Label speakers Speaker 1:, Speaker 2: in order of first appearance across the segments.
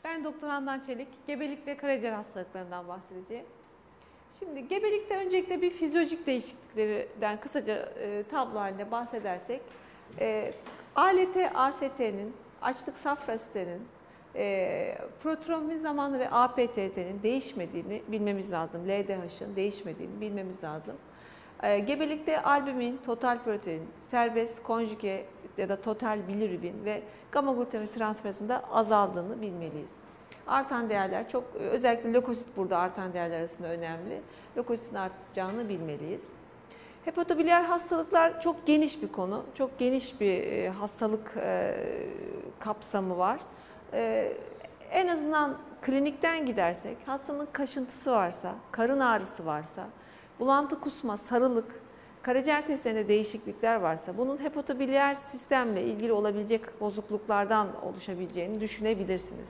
Speaker 1: Ben Doktor Handan Çelik, gebelik ve karaciğer hastalıklarından bahsedeceğim. Şimdi gebelikte öncelikle bir fizyolojik değişikliklerden kısaca tablo halinde bahsedersek, ALT, AST'nin, açlık safra sitenin, protrombi zamanı ve APTT'nin değişmediğini bilmemiz lazım. LDH'ın değişmediğini bilmemiz lazım. Gebelikte albumin, total protein, serbest, konjüge ya da total bilirubin ve gamma glutamin transferazında azaldığını bilmeliyiz. Artan değerler çok, özellikle lökosit burada artan değerler arasında önemli. Lökositin artacağını bilmeliyiz. Hepatobiliyer hastalıklar çok geniş bir konu, çok geniş bir hastalık kapsamı var. En azından klinikten gidersek, hastanın kaşıntısı varsa, karın ağrısı varsa, bulantı, kusma, sarılık, karaciğer testlerinde değişiklikler varsa, bunun hepatobiliyer sistemle ilgili olabilecek bozukluklardan oluşabileceğini düşünebilirsiniz.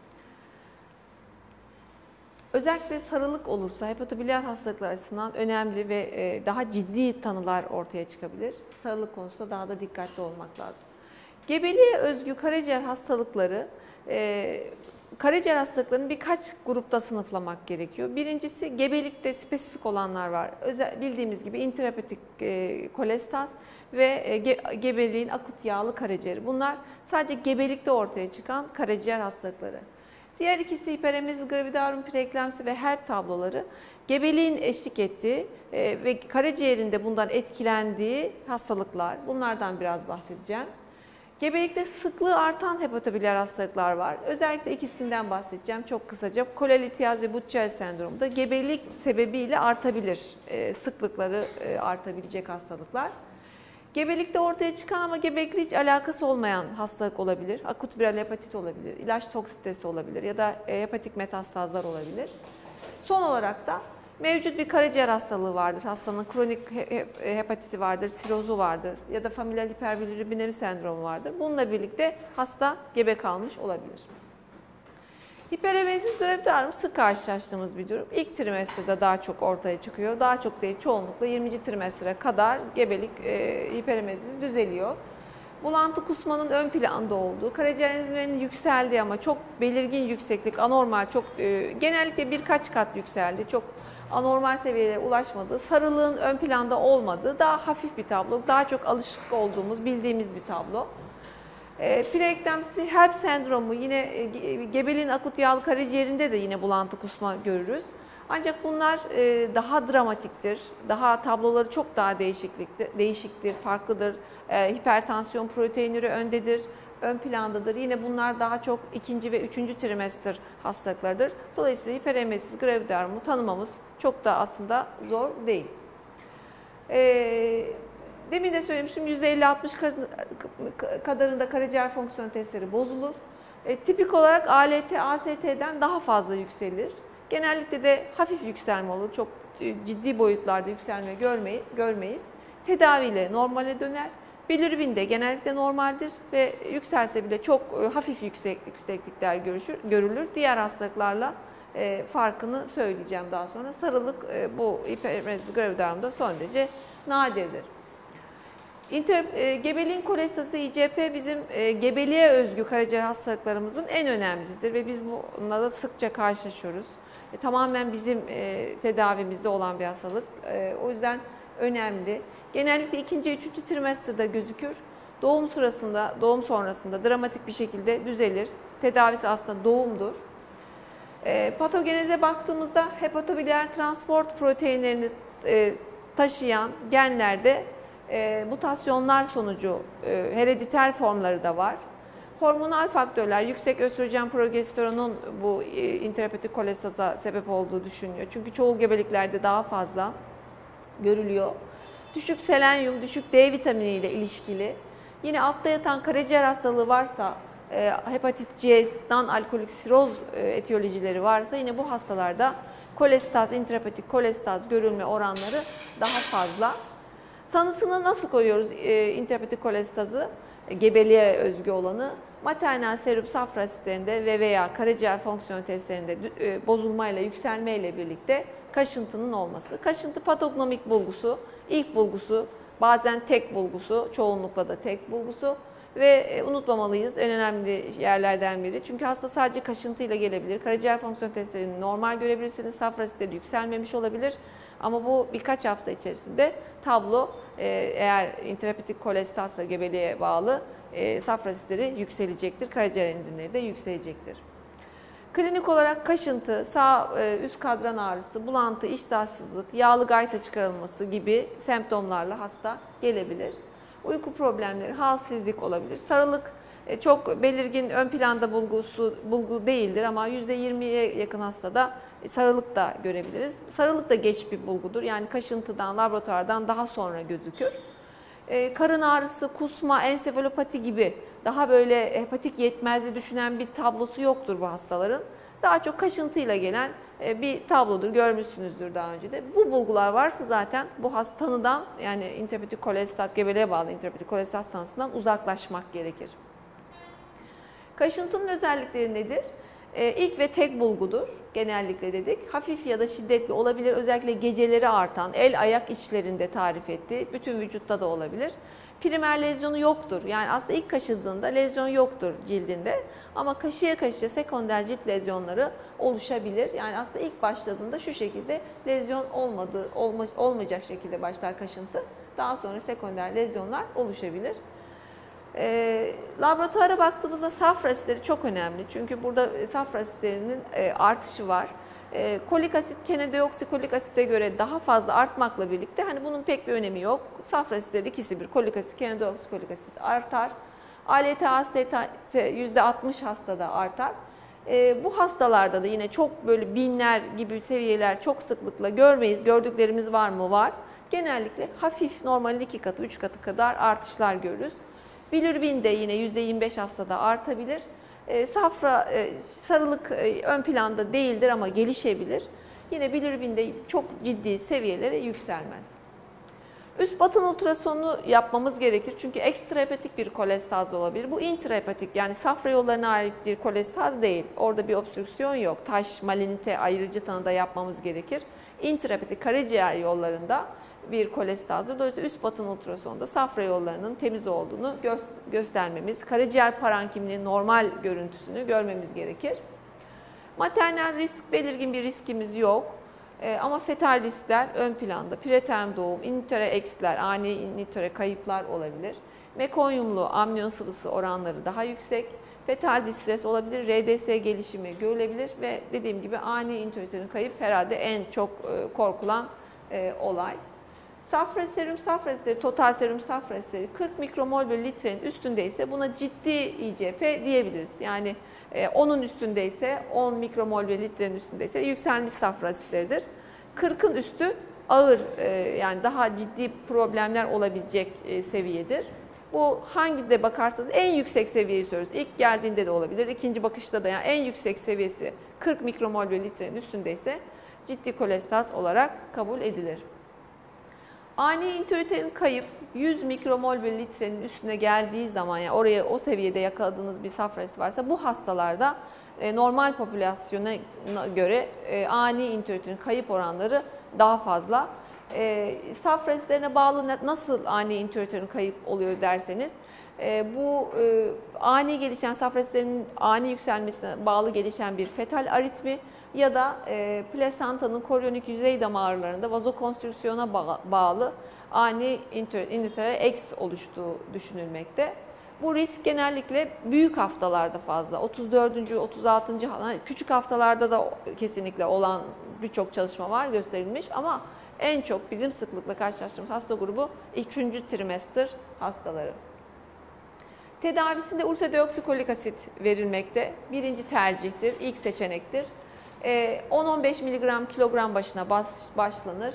Speaker 1: Özellikle sarılık olursa hepatobiliyer hastalıklar açısından önemli ve daha ciddi tanılar ortaya çıkabilir. Sarılık konusunda daha da dikkatli olmak lazım. Gebeliğe özgü karaciğer hastalıkları, karaciğer hastalıklarını birkaç grupta sınıflamak gerekiyor. Birincisi gebelikte spesifik olanlar var. Bildiğimiz gibi intrahepatik kolestaz ve gebeliğin akut yağlı karaciğeri. Bunlar sadece gebelikte ortaya çıkan karaciğer hastalıkları. Diğer ikisi hiperemezi gravidarum preeklemsi ve HELP tabloları gebeliğin eşlik ettiği ve karaciğerinde bundan etkilendiği hastalıklar. Bunlardan biraz bahsedeceğim. Gebelikte sıklığı artan hepatobiliyer hastalıklar var. Özellikle ikisinden bahsedeceğim çok kısaca. Kolelitiyaz ve Budd-Chiari sendromu da gebelik sebebiyle artabilir. Sıklıkları artabilecek hastalıklar. Gebelikte ortaya çıkan ama gebelikle hiç alakası olmayan hastalık olabilir. Akut viral hepatit olabilir, ilaç toksitesi olabilir ya da hepatik metastazlar olabilir. Son olarak da mevcut bir karaciğer hastalığı vardır. Hastanın kronik hepatiti vardır, sirozu vardır ya da familial hiperbilirubinemi sendromu vardır. Bununla birlikte hasta gebe kalmış olabilir. Hiperemeziz gravidarum sık karşılaştığımız bir durum. İlk trimestrede daha çok ortaya çıkıyor. Daha çok değil, çoğunlukla 20. trimestre kadar gebelik hiperemeziz düzeliyor. Bulantı kusmanın ön planda olduğu, karaciğer enzimlerinin yükseldiği ama çok belirgin yükseklik, anormal, çok genellikle birkaç kat yükseldi, çok anormal seviyelere ulaşmadığı, sarılığın ön planda olmadığı daha hafif bir tablo, daha çok alışık olduğumuz, bildiğimiz bir tablo. Preeklemsi HELP sendromu yine gebeliğin akut yağlı karaciğerinde de yine bulantı kusma görürüz. Ancak bunlar daha dramatiktir, daha tabloları çok daha değişiktir, farklıdır. Hipertansiyon proteinleri öndedir, ön plandadır. Yine bunlar daha çok 2. ve 3. trimester hastalıklarıdır. Dolayısıyla hiperemeziz gravidarumu tanımamız çok da aslında zor değil. Demin de söylemiştim, %50-60 kadarında karaciğer fonksiyon testleri bozulur. Tipik olarak ALT, AST'den daha fazla yükselir. Genellikle de hafif yükselme olur. Çok ciddi boyutlarda yükselme görmeyiz. Tedaviyle normale döner. Bilirubin de genellikle normaldir ve yükselse bile çok hafif yükseklikler görülür. Diğer hastalıklarla farkını söyleyeceğim daha sonra. Sarılık bu hiperemeziz gravidarumda son derece nadirdir. Gebeliğin kolestazı IGP bizim gebeliğe özgü karaciğer hastalıklarımızın en önemlisidir ve biz bununla da sıkça karşılaşıyoruz. Tamamen bizim tedavimizde olan bir hastalık. O yüzden önemli. Genellikle 2. 3. trimesterde gözükür. Doğum sırasında, doğum sonrasında dramatik bir şekilde düzelir. Tedavisi aslında doğumdur. Patogeneze baktığımızda hepatobiliyer transport proteinlerini taşıyan genlerde mutasyonlar sonucu herediter formları da var. Hormonal faktörler, yüksek östrojen progesteronun bu intrahepatik kolestaza sebep olduğu düşünülüyor. Çünkü çoğu gebeliklerde daha fazla görülüyor. Düşük selenyum, düşük D vitamini ile ilişkili. Yine altta yatan karaciğer hastalığı varsa, hepatit C, non-alkolik siroz etiyolojileri varsa yine bu hastalarda kolestaz, intrahepatik kolestaz görülme oranları daha fazla. Tanısını nasıl koyuyoruz intrahepatik kolestazı, gebeliğe özgü olanı? Maternal serum safra sitlerinde ve veya karaciğer fonksiyon testlerinde bozulmayla, yükselmeyle birlikte kaşıntının olması. Kaşıntı patognomik bulgusu, ilk bulgusu, bazen tek bulgusu, çoğunlukla da tek bulgusu. ve unutmamalıyız, en önemli yerlerden biri. Çünkü hasta sadece kaşıntıyla gelebilir. Karaciğer fonksiyon testlerini normal görebilirsiniz. Safra asitleri yükselmemiş olabilir. Ama bu birkaç hafta içerisinde tablo eğer intrahepatik kolestalsa gebeliğe bağlı safra asitleri yükselecektir. Karaciğer enzimleri de yükselecektir. Klinik olarak kaşıntı, sağ üst kadran ağrısı, bulantı, iştahsızlık, yağlı gayta çıkarılması gibi semptomlarla hasta gelebilir. Uyku problemleri, halsizlik olabilir. Sarılık çok belirgin ön planda bulgu değildir ama %20'ye yakın hastada sarılık da görebiliriz. Sarılık da geç bir bulgudur. Yani kaşıntıdan, laboratuvardan daha sonra gözükür. Karın ağrısı, kusma, ensefalopati gibi daha böyle hepatik yetmezliği düşünen bir tablosu yoktur bu hastaların. Daha çok kaşıntıyla gelen bir tablodur. Görmüşsünüzdür daha önce de. Bu bulgular varsa zaten bu tanıdan, yani intrahepatik kolestat, gebeliğe bağlı intrahepatik kolestat tanısından uzaklaşmak gerekir. Kaşıntının özellikleri nedir? İlk ve tek bulgudur genellikle dedik. Hafif ya da şiddetli olabilir. Özellikle geceleri artan, el ayak içlerinde tarif etti. Bütün vücutta da olabilir. Primer lezyonu yoktur. Yani aslında ilk kaşıdığında lezyon yoktur cildinde. Ama kaşıya kaşıya sekonder cilt lezyonları oluşabilir. Yani aslında ilk başladığında şu şekilde lezyon olmayacak şekilde başlar kaşıntı. Daha sonra sekonder lezyonlar oluşabilir. Laboratuvara baktığımızda safra asitleri çok önemli. Çünkü burada safra asitlerinin artışı var. Kolik asit, kenodeoksikolik asite göre daha fazla artmakla birlikte hani bunun pek bir önemi yok. Safra asitleri ikisi bir, kolik asit, kenodeoksikolik asit artar. ALT-AST %60 hastada artar. Bu hastalarda da yine çok böyle binler gibi seviyeler çok sıklıkla görmeyiz. Gördüklerimiz var mı? Var. Genellikle hafif, normalin 2 katı, 3 katı kadar artışlar görürüz. Bilirubin de yine %25 hastada artabilir. Sarılık ön planda değildir ama gelişebilir. Yine bilirubin de çok ciddi seviyelere yükselmez. Üst batın ultrasonu yapmamız gerekir çünkü ekstrahepatik bir kolestaz olabilir. Bu intrahepatik, yani safra yollarına ait bir kolestaz değil. Orada bir obstrüksiyon yok. Taş, malinite ayırıcı tanıda yapmamız gerekir. Intrahepatik karaciğer yollarında bir kolestazdır. Dolayısıyla üst batın ultrasonda safra yollarının temiz olduğunu göstermemiz, karaciğer parankimliğinin normal görüntüsünü görmemiz gerekir. Maternal risk, belirgin bir riskimiz yok. Ama fetal riskler ön planda. Preterm doğum, inütere eksler, ani inütere kayıplar olabilir. Mekonyumlu amniyon sıvısı oranları daha yüksek. Fetal distres olabilir, RDS gelişimi görülebilir ve dediğim gibi ani inüterin kayıp herhalde en çok korkulan olay. Safra serum safra asitleri, total serum safra asitleri 40 mikromol bölü litrenin üstündeyse buna ciddi ICP diyebiliriz. Yani 10'un üstündeyse, 10 mikromol bölü litrenin üstündeyse yükselmiş safra asitleridir. 40'ın üstü ağır, yani daha ciddi problemler olabilecek seviyedir. Bu hangi de bakarsanız en yüksek seviyeyi söylüyoruz. İlk geldiğinde de olabilir, ikinci bakışta da, yani en yüksek seviyesi 40 mikromol bölü litrenin üstündeyse ciddi kolestaz olarak kabul edilir. Ani intrauterin kayıp 100 mikromol bölü litrenin üstüne geldiği zaman, yani oraya o seviyede yakaladığınız bir safra asiti varsa bu hastalarda normal popülasyona göre ani intrauterin kayıp oranları daha fazla. Safra asitlerine bağlı nasıl ani intrauterin kayıp oluyor derseniz, bu ani gelişen safra asitlerinin ani yükselmesine bağlı gelişen bir fetal aritmi ya da plasentanın koryonik yüzey damarlarında vazokonstrüksiyona bağlı ani inütere X oluştuğu düşünülmekte. Bu risk genellikle büyük haftalarda fazla. 34. 36. küçük haftalarda da kesinlikle olan birçok çalışma var, gösterilmiş ama en çok bizim sıklıkla karşılaştığımız hasta grubu 2. trimester hastaları. Tedavisinde ursodeoksikolik asit verilmekte. Birinci tercihtir, ilk seçenektir. 10-15 mg kilogram başına başlanır.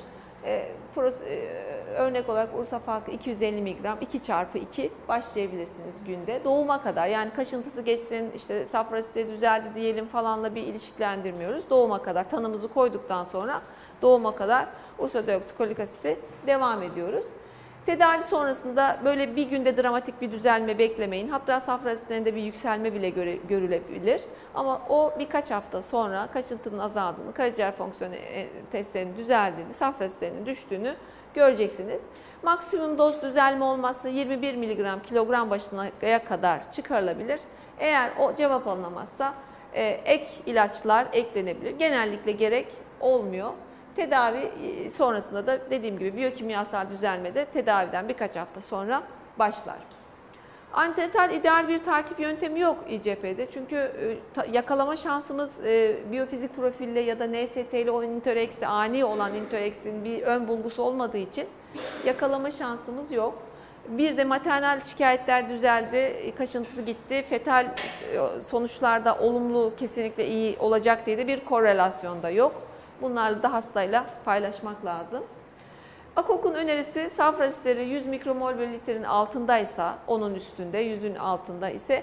Speaker 1: Örnek olarak Ursafak 250 mg 2x2 başlayabilirsiniz günde. Doğuma kadar, yani kaşıntısı geçsin, işte safra asitleri düzeldi diyelim falanla bir ilişkilendirmiyoruz. Doğuma kadar tanımızı koyduktan sonra doğuma kadar ursodeoksikolik asiti devam ediyoruz. Tedavi sonrasında böyle bir günde dramatik bir düzelme beklemeyin. Hatta safra asitlerinde bir yükselme bile görülebilir. Ama o birkaç hafta sonra kaşıntının azaldığını, karaciğer fonksiyonu testlerinin düzeldiğini, safra asitlerinin düştüğünü göreceksiniz. Maksimum doz düzelme olmazsa 21 mg kilogram başına kadar çıkarılabilir. Eğer o cevap alınamazsa ek ilaçlar eklenebilir. Genellikle gerek olmuyor. Tedavi sonrasında da dediğim gibi biyokimyasal düzelme de tedaviden birkaç hafta sonra başlar. Antenatal ideal bir takip yöntemi yok İCP'de. Çünkü yakalama şansımız biyofizik profille ya da NST ile o intoreksi, ani olan intoreksin bir ön bulgusu olmadığı için yakalama şansımız yok. Bir de maternal şikayetler düzeldi, kaşıntısı gitti, fetal sonuçlarda olumlu, kesinlikle iyi olacak diye de bir korelasyon da yok. Bunlarla da hastayla paylaşmak lazım. AKOK'un önerisi safra asitleri 100 mikromol bölü litrenin altındaysa, onun üstünde, 100'ün altında ise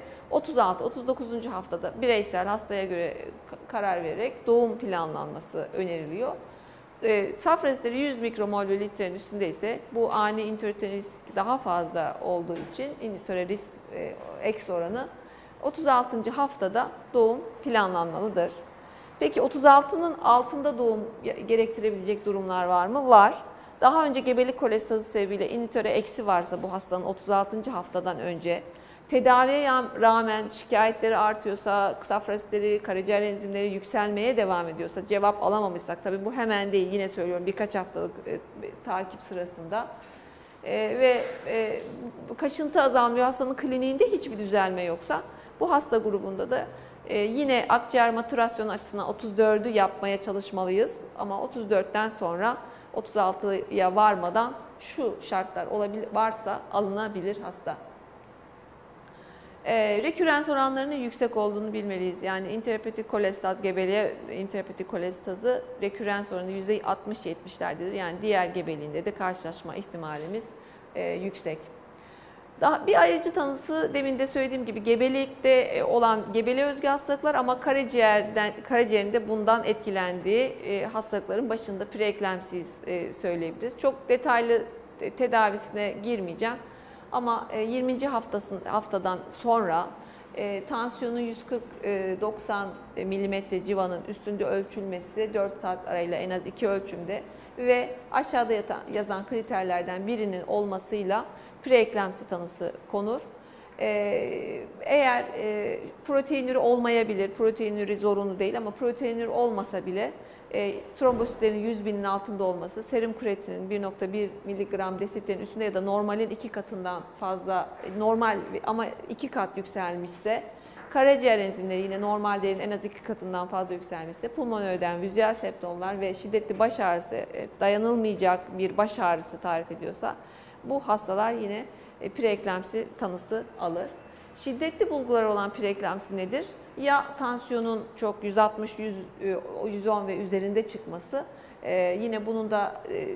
Speaker 1: 36-39. haftada bireysel hastaya göre karar vererek doğum planlanması öneriliyor. Safra asitleri 100 mikromol bölü litrenin üstünde ise bu ani intüratör risk daha fazla olduğu için intüratör risk eks oranı 36. haftada doğum planlanmalıdır. Peki 36'nın altında doğum gerektirebilecek durumlar var mı? Var. Daha önce gebelik kolestazı sebebiyle inhibitöre eksi varsa bu hastanın 36. haftadan önce, tedaviye rağmen şikayetleri artıyorsa, safra asitleri, karaciğer enzimleri yükselmeye devam ediyorsa, cevap alamamışsak, tabii bu hemen değil, yine söylüyorum birkaç haftalık takip sırasında ve kaşıntı azalmıyor, hastanın kliniğinde hiçbir düzelme yoksa bu hasta grubunda da yine akciğer maturasyonu açısından 34'ü yapmaya çalışmalıyız. Ama 34'ten sonra 36'ya varmadan şu şartlar varsa alınabilir hasta. Rekürrens oranlarının yüksek olduğunu bilmeliyiz. Yani intrahepatik kolestaz, gebeliğe intrahepatik kolestazı rekürrens oranı %60-70'lerdedir. Yani diğer gebeliğinde de karşılaşma ihtimalimiz yüksek. Daha bir ayrıcı tanısı demin de söylediğim gibi gebelikte olan gebeliğe özgü hastalıklar ama karaciğerinde bundan etkilendiği hastalıkların başında preeklemsiyiz söyleyebiliriz. Çok detaylı tedavisine girmeyeceğim ama 20. haftadan sonra tansiyonun 140-90 mm civanın üstünde ölçülmesi 4 saat arayla en az 2 ölçümde ve aşağıda yazan kriterlerden birinin olmasıyla preeklemsi tanısı konur. Eğer proteinürü olmayabilir, proteinürü zorunlu değil ama proteinürü olmasa bile trombositlerin 100.000'in altında olması, serum kreatinin 1.1 mg desitlerin üstünde ya da normalin 2 katından fazla, normal ama 2 kat yükselmişse, karaciğer enzimleri yine normal değerin en az 2 katından fazla yükselmişse, pulmoner ödem, vizüel septomlar ve şiddetli baş ağrısı, dayanılmayacak bir baş ağrısı tarif ediyorsa, bu hastalar yine preeklemsi tanısı alır. Şiddetli bulgular olan preeklemsi nedir? Ya tansiyonun çok 160, 110 ve üzerinde çıkması, yine bunun da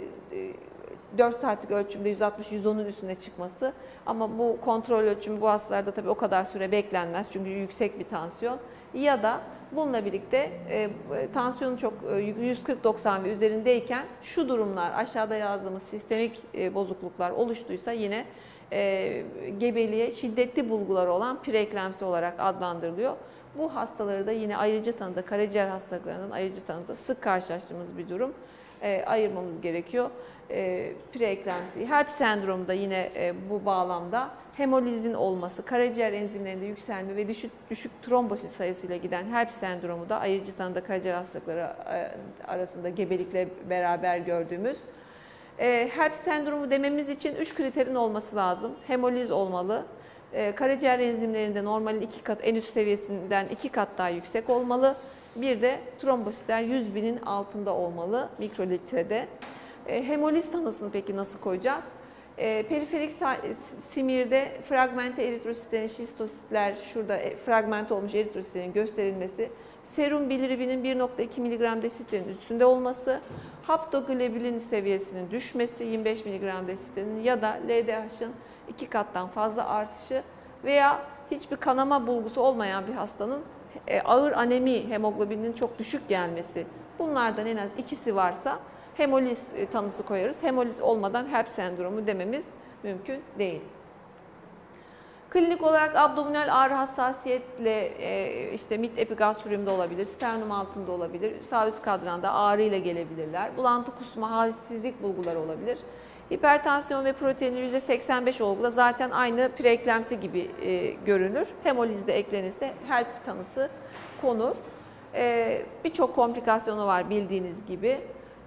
Speaker 1: 4 saatlik ölçümde 160-110'un üstüne çıkması ama bu kontrol ölçümü bu hastalarda tabii o kadar süre beklenmez çünkü yüksek bir tansiyon. Ya da bununla birlikte tansiyonu çok 140-90 ve üzerindeyken şu durumlar, aşağıda yazdığımız sistemik bozukluklar oluştuysa yine gebeliğe şiddetli bulguları olan preeklemsi olarak adlandırılıyor. Bu hastaları da yine ayrıcı tanıda, karaciğer hastalıklarının ayrıcı tanıda sık karşılaştığımız bir durum. Ayırmamız gerekiyor. Preeklemsi, HELLP sendromu da yine bu bağlamda hemolizin olması, karaciğer enzimlerinde yükselme ve düşük trombosit sayısıyla giden HELLP sendromu da ayrıcı tanıda karaciğer hastalıkları arasında gebelikle beraber gördüğümüz. HELLP sendromu dememiz için 3 kriterin olması lazım. Hemoliz olmalı. Karaciğer enzimlerinde normalin 2 kat, en üst seviyesinden 2 kat daha yüksek olmalı. Bir de trombositler 100.000'in altında olmalı mikrolitrede. Hemoliz tanısını peki nasıl koyacağız? Periferik simirde fragmente eritrositlerin, şistositler, şurada fragmente olmuş eritrositlerin gösterilmesi, serum bilirubinin 1.2 mg desitlerin üstünde olması, haptoglobulin seviyesinin düşmesi 25 mg desitlerin ya da LDH'ın 2 kattan fazla artışı veya hiçbir kanama bulgusu olmayan bir hastanın ağır anemi, hemoglobinin çok düşük gelmesi. Bunlardan en az ikisi varsa hemoliz tanısı koyarız. Hemoliz olmadan HELLP sendromu dememiz mümkün değil. Klinik olarak abdominal ağrı hassasiyetle işte mid epigastrumda olabilir, sternum altında olabilir, sağ üst kadranda ağrı ile gelebilirler. Bulantı, kusma, halsizlik bulguları olabilir. Hipertansiyon ve proteinuri %85 olguda zaten aynı preeklemsi gibi görünür. Hemoliz de eklenirse HELLP tanısı konur. Birçok komplikasyonu var bildiğiniz gibi.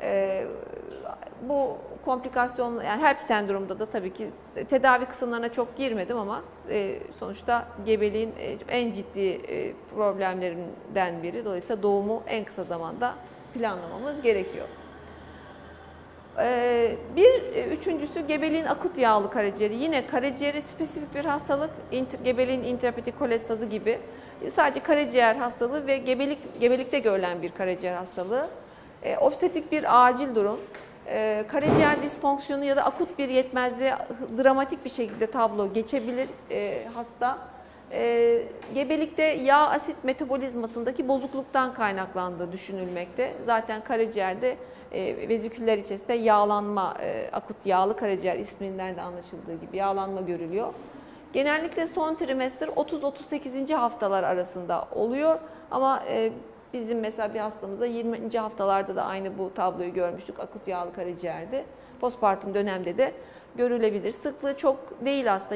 Speaker 1: Bu komplikasyon, yani HELLP sendromunda da tabii ki tedavi kısımlarına çok girmedim ama sonuçta gebeliğin en ciddi problemlerinden biri. Dolayısıyla doğumu en kısa zamanda planlamamız gerekiyor. Üçüncüsü gebeliğin akut yağlı karaciğeri. Yine karaciğeri spesifik bir hastalık, gebeliğin intrahepatik kolestazı gibi. Sadece karaciğer hastalığı ve gebelikte görülen bir karaciğer hastalığı. Obstetrik bir acil durum. Karaciğer disfonksiyonu ya da akut bir yetmezliğe dramatik bir şekilde tablo geçebilir hasta. Gebelikte yağ asit metabolizmasındaki bozukluktan kaynaklandığı düşünülmekte. Zaten karaciğerde veziküller içerisinde yağlanma, akut yağlı karaciğer isminden de anlaşıldığı gibi yağlanma görülüyor. Genellikle son trimester 30-38. haftalar arasında oluyor ama bizim mesela bir hastamızda 20. haftalarda da aynı bu tabloyu görmüştük. Akut yağlı karaciğerde. Postpartum dönemde de görülebilir. Sıklığı çok değil aslında.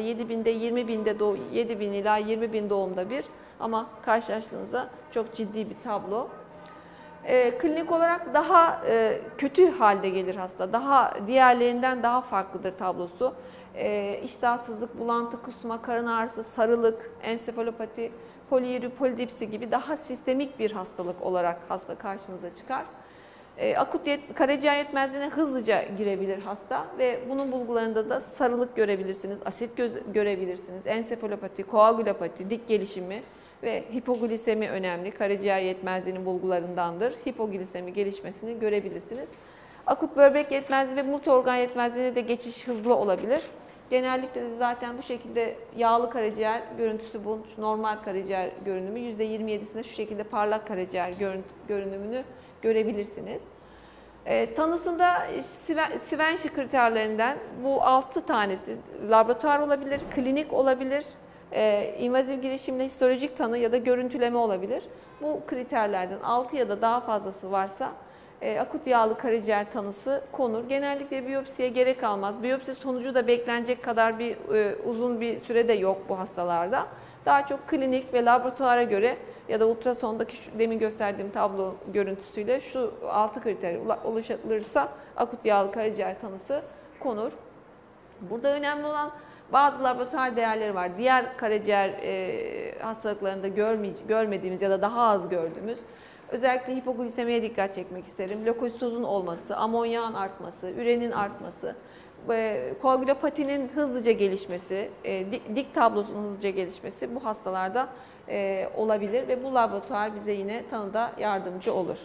Speaker 1: 7 bin ila 20 bin doğumda bir ama karşılaştığınızda çok ciddi bir tablo. Klinik olarak daha kötü halde gelir hasta. Diğerlerinden daha farklıdır tablosu. İştahsızlık, bulantı, kusma, karın ağrısı, sarılık, ensefalopati, poliuri, polidipsi gibi daha sistemik bir hastalık olarak hasta karşınıza çıkar. Akut karaciğer yetmezliğine hızlıca girebilir hasta ve bunun bulgularında da sarılık görebilirsiniz, asit görebilirsiniz, ensefalopati, koagülopati, dik gelişimi ve hipoglisemi önemli. Karaciğer yetmezliğinin bulgularındandır. Hipoglisemi gelişmesini görebilirsiniz. Akut böbrek yetmezliği ve multi-organ yetmezliğine de geçiş hızlı olabilir. Genellikle de zaten bu şekilde yağlı karaciğer görüntüsü bu normal karaciğer görünümü. %27'sinde şu şekilde parlak karaciğer görünümünü görebilirsiniz. Tanısında Svenski kriterlerinden bu 6 tanesi laboratuvar olabilir, klinik olabilir, invaziv girişimle histolojik tanı ya da görüntüleme olabilir. Bu kriterlerden 6 ya da daha fazlası varsa akut yağlı karaciğer tanısı konur. Genellikle biyopsiye gerek kalmaz. Biyopsi sonucu da beklenecek kadar uzun bir süre de yok bu hastalarda. Daha çok klinik ve laboratuvara göre ya da ultrasondaki demin gösterdiğim tablo görüntüsüyle şu 6 kriter ulaşılırsa akut yağlı karaciğer tanısı konur. Burada önemli olan bazı laboratuvar değerleri var. Diğer karaciğer hastalıklarında görmediğimiz ya da daha az gördüğümüz. Özellikle hipoglisemiye dikkat çekmek isterim. Lökositozun olması, amonyağın artması, ürenin artması, koagülopatinin hızlıca gelişmesi, dik tablosunun hızlıca gelişmesi bu hastalarda olabilir ve bu laboratuvar bize yine tanıda yardımcı olur.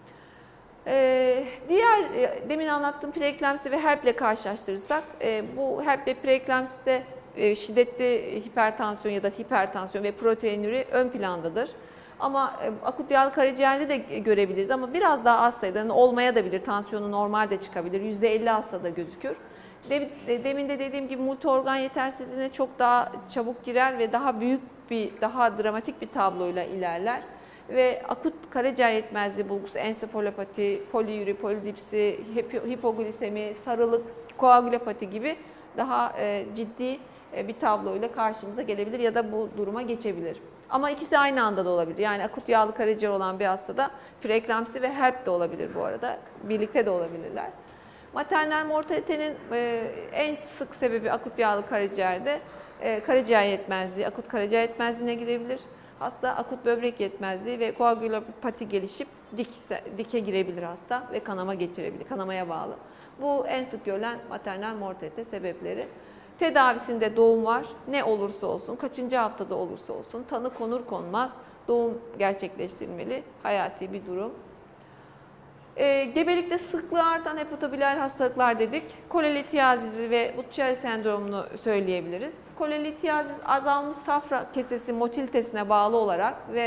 Speaker 1: Diğer demin anlattığım preeklemsi ve HELLP ile karşılaştırırsak bu HELP ile preeklemside şiddetli hipertansiyon ya da hipertansiyon ve proteinuri ön plandadır. Ama akut yağlı karaciğerde de görebiliriz ama biraz daha az sayıda olmaya da bilir. Tansiyonu normal de çıkabilir. %50 hastada gözükür. Demin de dediğim gibi multi-organ yetersizliğine çok daha çabuk girer ve daha büyük daha dramatik bir tabloyla ilerler. Ve akut karaciğer yetmezliği bulgusu ensefalopati, poliuri, polidipsi, hipoglisemi, sarılık, koagülopati gibi daha ciddi bir tabloyla karşımıza gelebilir ya da bu duruma geçebilir. Ama ikisi aynı anda da olabilir. Yani akut yağlı karaciğer olan bir hastada preeklemsi ve HELP de olabilir bu arada. Birlikte de olabilirler. Maternal mortalitenin en sık sebebi akut yağlı karaciğerde karaciğer yetmezliği, akut karaciğer yetmezliğine girebilir. Hasta akut böbrek yetmezliği ve koagülopati gelişip dike girebilir hasta ve kanama geçirebilir, kanamaya bağlı. Bu en sık görülen maternal mortalite sebepleri. Tedavisinde doğum var. Ne olursa olsun, kaçıncı haftada olursa olsun, tanı konur konmaz doğum gerçekleştirilmeli. Hayati bir durum. Gebelikte sıklığı artan hepatobilial hastalıklar dedik. Kolelitiazizi ve Bucchiari sendromunu söyleyebiliriz. Kolelitiazis azalmış safra kesesi motilitesine bağlı olarak ve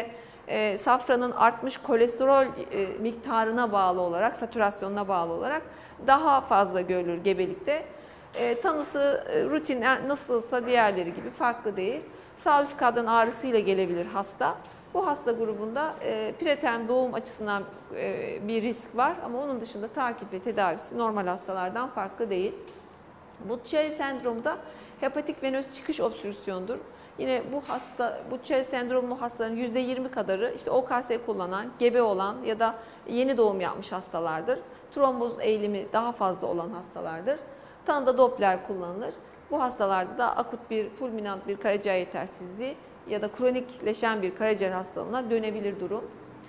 Speaker 1: safranın artmış kolesterol miktarına bağlı olarak, satürasyonuna bağlı olarak daha fazla görülür gebelikte. Tanısı rutin nasılsa diğerleri gibi farklı değil. Sağ üst kadran ağrısıyla gelebilir hasta. Bu hasta grubunda preterm doğum açısından bir risk var ama onun dışında takip ve tedavisi normal hastalardan farklı değil. Bucci sendromda hepatik venöz çıkış obstrüksiyondur. Yine Bucci sendromu hastaların %20 kadarı işte OKS kullanan, gebe olan ya da yeni doğum yapmış hastalardır. Tromboz eğilimi daha fazla olan hastalardır. Tanıda Doppler kullanılır. Bu hastalarda da akut bir fulminant bir karaciğer yetersizliği ya da kronikleşen bir karaciğer hastalığına dönebilir durum.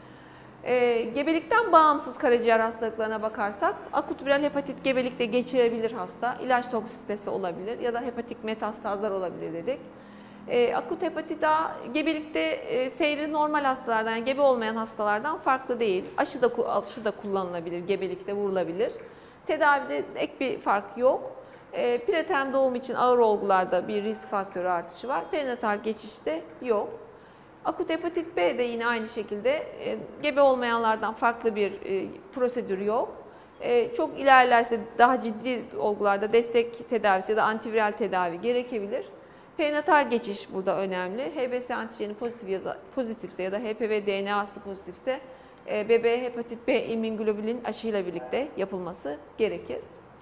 Speaker 1: Gebelikten bağımsız karaciğer hastalıklarına bakarsak akut viral hepatit gebelikte geçirebilir hasta. İlaç toksisitesi olabilir ya da hepatik metastazlar olabilir dedik. Akut hepatit A gebelikte seyri normal hastalardan, yani gebe olmayan hastalardan farklı değil. Aşı da kullanılabilir, gebelikte vurulabilir. Tedavide ek bir fark yok. Preterm doğum için ağır olgularda bir risk faktörü artışı var. Perinatal geçişte yok. Akut hepatit B de yine aynı şekilde gebe olmayanlardan farklı bir prosedür yok. Çok ilerlerse daha ciddi olgularda destek tedavisi ya da antiviral tedavi gerekebilir. Perinatal geçiş burada önemli. HBs antijeni pozitifse ya da HPV DNA'sı pozitifse bebeğe hepatit B immunoglobulin aşıyla birlikte yapılması gerekir.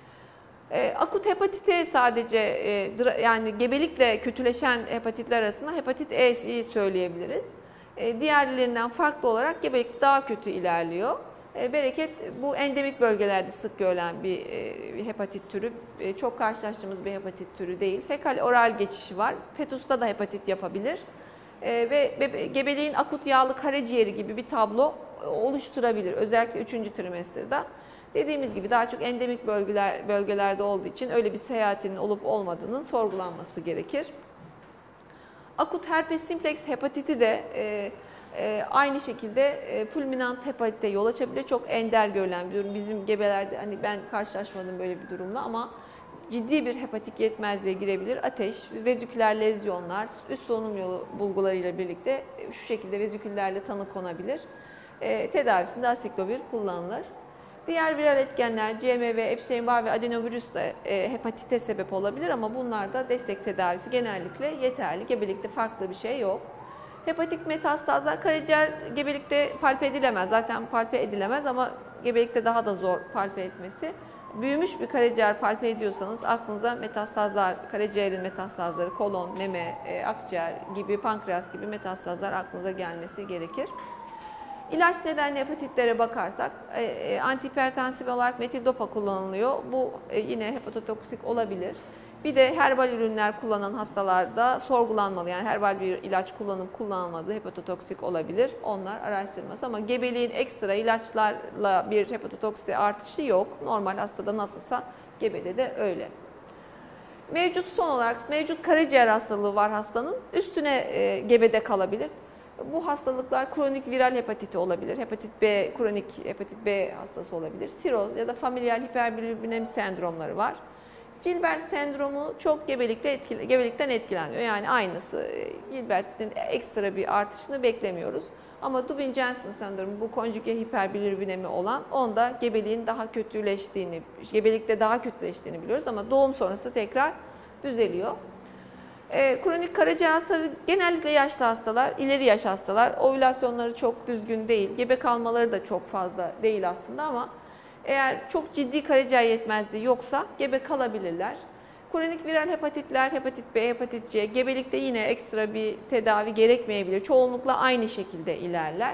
Speaker 1: Akut hepatite sadece yani gebelikle kötüleşen hepatitler arasında hepatit E'yi söyleyebiliriz. Diğerlerinden farklı olarak gebelik daha kötü ilerliyor. Bereket bu endemik bölgelerde sık görülen bir hepatit türü. Çok karşılaştığımız bir hepatit türü değil. Fekal oral geçişi var. Fetusta da hepatit yapabilir. Ve gebeliğin akut yağlı karaciğeri gibi bir tablo oluşturabilir. Özellikle 3. trimesterde. Dediğimiz gibi daha çok endemik bölgelerde olduğu için öyle bir seyahatinin olup olmadığının sorgulanması gerekir. Akut herpes simplex hepatiti de aynı şekilde fulminant hepatite yol açabilir. Çok ender görülen bir durum. Bizim gebelerde hani ben karşılaşmadım böyle bir durumla ama ciddi bir hepatik yetmezliğe girebilir. Ateş, veziküler lezyonlar, üst solunum yolu bulgularıyla birlikte şu şekilde veziküllerle tanı konabilir. Tedavisinde asiklovir kullanılır. Diğer viral etkenler CMV, Epstein-Barr ve adenovirüs de hepatite sebep olabilir ama bunlarda destek tedavisi genellikle yeterli. Gebelikte farklı bir şey yok. Hepatik metastazlar karaciğer gebelikte palpe edilemez. Zaten palpe edilemez ama gebelikte daha da zor palpe etmesi. Büyümüş bir karaciğer palpe ediyorsanız aklınıza metastazlar, karaciğerin metastazları, kolon, meme, akciğer gibi, pankreas gibi metastazlar aklınıza gelmesi gerekir. İlaç nedenli hepatitlere bakarsak antihipertansif olarak metildopa kullanılıyor. Bu yine hepatotoksik olabilir. Bir de herbal ürünler kullanan hastalarda sorgulanmalı. Yani herbal bir ilaç kullanıp kullanılmadığı hepatotoksik olabilir. Onlar araştırılması ama gebeliğin ekstra ilaçlarla bir hepatotoksiğe artışı yok. Normal hastada nasılsa gebede de öyle. Son olarak mevcut karaciğer hastalığı var hastanın. Üstüne gebede kalabilir. Bu hastalıklar kronik viral hepatiti olabilir. Hepatit B, kronik hepatit B hastası olabilir. Siroz ya da familial hiperbilirubinemi sendromları var. Gilbert sendromu çok gebelikten etkileniyor. Yani aynısı. Gilbert'in ekstra bir artışını beklemiyoruz. Ama Dubin-Jensen sendromu bu konjüge hiperbilirubinemi olan onda gebeliğin daha kötüleştiğini, gebelikte daha kötüleştiğini biliyoruz ama doğum sonrası tekrar düzeliyor. Kronik karaciğer hastaları genellikle yaşlı hastalar, ileri yaş hastalar. Ovülasyonları çok düzgün değil. Gebe kalmaları da çok fazla değil aslında ama eğer çok ciddi karaciğer yetmezliği yoksa gebe kalabilirler. Kronik viral hepatitler, hepatit B, hepatit C, gebelikte yine ekstra bir tedavi gerekmeyebilir. Çoğunlukla aynı şekilde ilerler.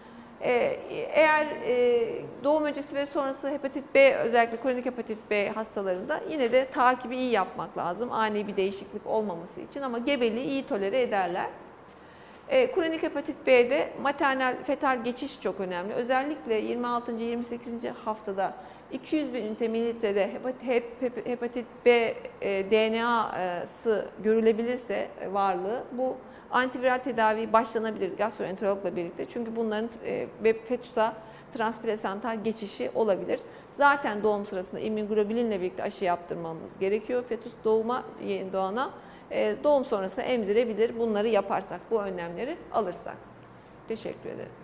Speaker 1: Eğer doğum öncesi ve sonrası hepatit B, özellikle kronik hepatit B hastalarında yine de takibi iyi yapmak lazım. Ani bir değişiklik olmaması için ama gebeliği iyi tolere ederler. Kronik hepatit B'de maternal fetal geçiş çok önemli. Özellikle 26. 28. haftada 200 bin ünite mililitrede hepatit B DNA'sı görülebilirse varlığı bu antiviral tedavi başlanabilir gastroenterologla birlikte. Çünkü bunların fetusa transplasental geçişi olabilir. Zaten doğum sırasında immünoglobulinle birlikte aşı yaptırmamız gerekiyor. Fetus yeni doğana doğum sonrası emzirebilir bunları yaparsak, bu önlemleri alırsak. Teşekkür ederim.